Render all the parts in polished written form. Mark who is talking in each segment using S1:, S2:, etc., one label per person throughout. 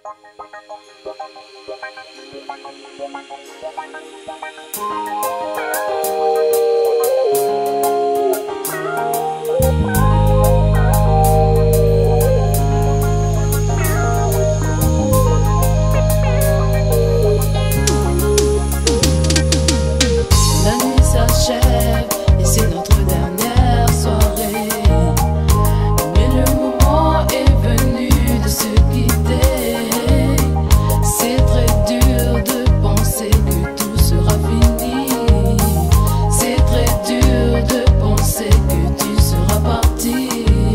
S1: Et c'est notre dernière soirée. Mais le moment est venu de se quitter. C'est très dur de penser que tout sera fini. C'est très dur de penser que tu seras parti.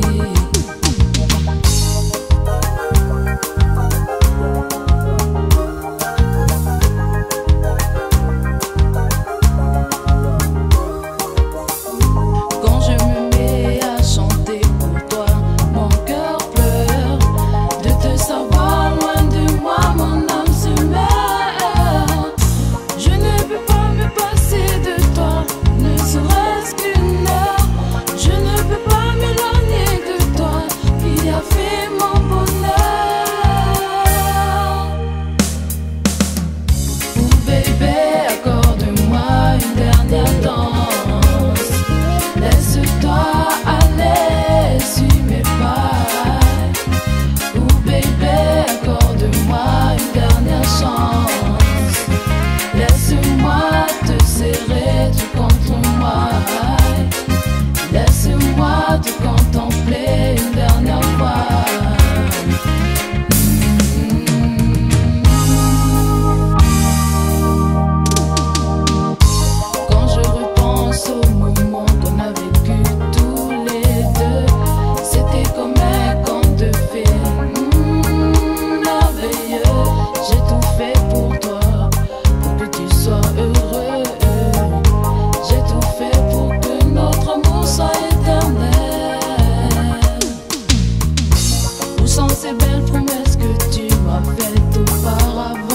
S1: Laisse-moi te contempler une dernière fois. Quand je repense au moment qu'on a vécu tous les deux, c'était comme un conte de fées, merveilleux. J'ai tout fait pour toi, pour que tu sois heureux. J'ai tout fait pour que notre amour soit éternel. Où sont ces belles promesses que tu m'as faites auparavant?